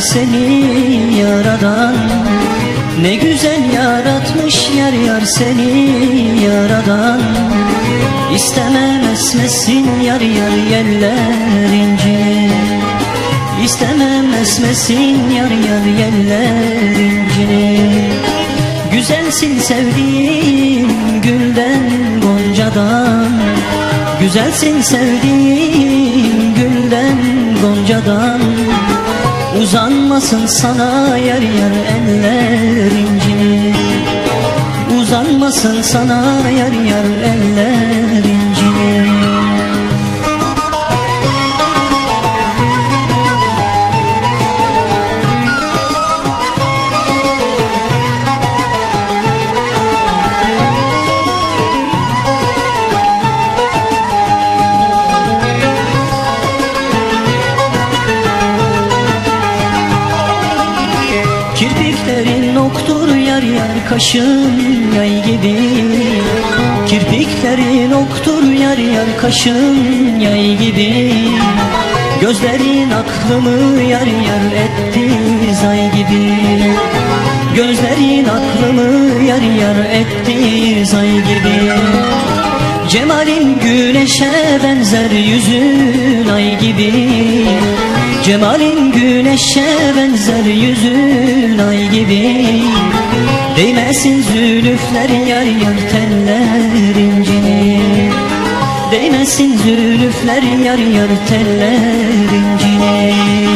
seni yaradan. Ne güzel yaratmış yar yar seni yaradan. İstemem esmesin yar yar yeller inci. İstemem esmesin yar yar yeller inci. Güzelsin sevdiğim gülden goncadan. Güzelsin sevdiğim gülden goncadan. Uzanmasın sana yar yar eller inci. Uzanmasın sana yar yar eller inci. Kirpiklerin oktur yar yar kaşın yay gibi. Kirpiklerin oktur yar yar kaşın yay gibi. Gözlerin aklımı yar yar etti zay gibi. Gözlerin aklımı yar yar etti zay gibi. Cemalin güneşe benzer yüzün ay gibi. Cemalin güneşe benzer yüzün ay gibi. Değmesin zülüfler yar yar teller incine. Değmesin zülüfler yar yar teller incine.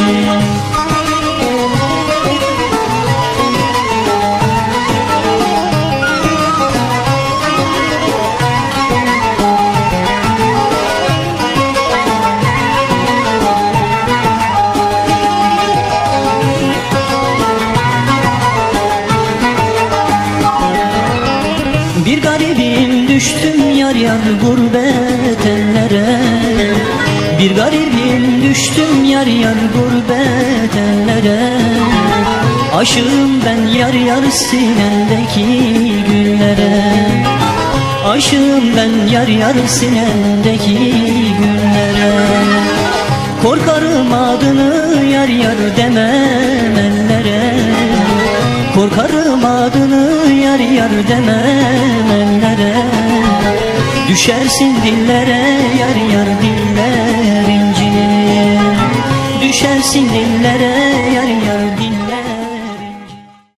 Bir garibim düştüm yar yar gurbet ellere. Bir garibim düştüm yar yar gurbet ellere. Aşığım ben yar yar sinendeki güllere. Aşığım ben yar yar sinendeki güllere. Korkarım adını yar yar demem ellere. Korkarım adını yar yar demem ellere. Düşersin dillere yar yar diller incine. Düşersin dillere yar